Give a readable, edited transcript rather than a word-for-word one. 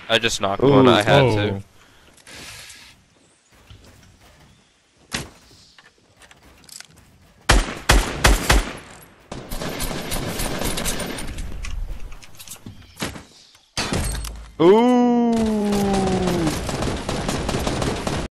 I just knocked Ooh, one. I had whoa. to. Ooh.